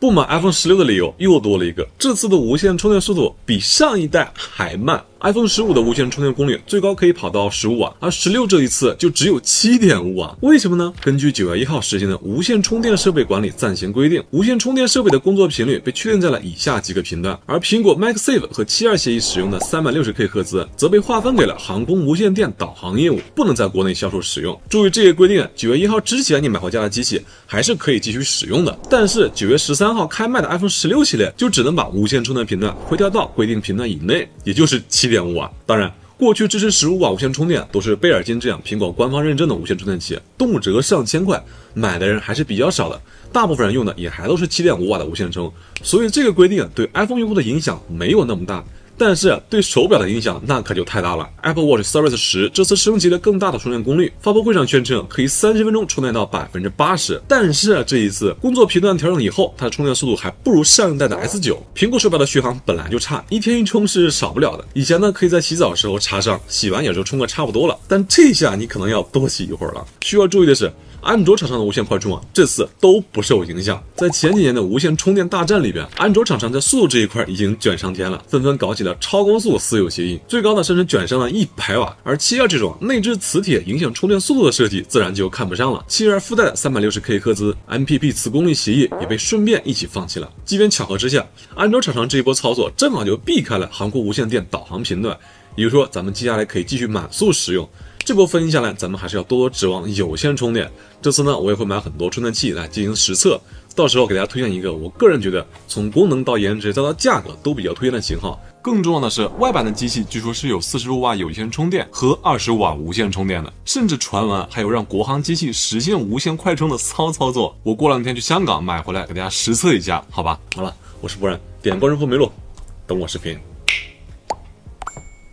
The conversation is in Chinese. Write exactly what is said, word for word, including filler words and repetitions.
不买 iPhone 十六的理由又多了一个，这次的无线充电速度比上一代还慢。iPhone 十五的无线充电功率最高可以跑到十五瓦，而十六这一次就只有 七点五瓦。为什么呢？根据九月一号实行的无线充电设备管理暂行规定，无线充电设备的工作频率被确定在了以下几个频段，而苹果 MagSafe 和七二协议使用的 三百六十 K 赫兹则被划分给了航空无线电导航业务，不能在国内销售使用。注意这些规定，九月一号之前你买回家的机器还是可以继续使用的，但是九月十三号开卖的 iPhone 十六系列就只能把无线充电频段回调到规定频段以内，也就是 七点五瓦。当然过去支持十五瓦无线充电都是贝尔金这样苹果官方认证的无线充电器，动辄上千块，买的人还是比较少的，大部分人用的也还都是 七点五瓦的无线充，所以这个规定对 iPhone 用户的影响没有那么大。但是对手表的影响那可就太大了。 Apple Watch Series 十这次升级了更大的充电功率，发布会上宣称可以三十分钟充电到 百分之八十， 但是这一次工作频段调整以后，它的充电速度还不如上一代的 S 九。 苹果手表的续航本来就差，一天一充是少不了的，以前呢可以在洗澡的时候插上，洗完也就充个差不多了，但这下你可能要多洗一会儿了。需要注意的是，安卓厂商的无线快充啊，这次都不受影响。在前几年的无线充电大战里边，安卓厂商在速度这一块已经卷上天了，纷纷搞起了超光速私有协议，最高的甚至卷上了一百瓦。而七二这种内置磁铁影响充电速度的设计，自然就看不上了。七二附带的 三百六十 K 赫兹 M P P 磁功率协议也被顺便一起放弃了。机缘巧合之下，安卓厂商这一波操作正好就避开了航空无线电导航频段，也就是说咱们接下来可以继续满速使用。这波分析下来，咱们还是要多多指望有线充电。这次呢，我也会买很多充电器来进行实测，到时候给大家推荐一个我个人觉得从功能到颜值再到价格都比较推荐的型号。更重要的是，外版的机器据说是有四十五瓦有线充电和二十瓦无线充电的，甚至传闻还有让国行机器实现无线快充的骚操作。我过两天去香港买回来给大家实测一下，好吧？好了，我是博然，点关注后没落，等我视频。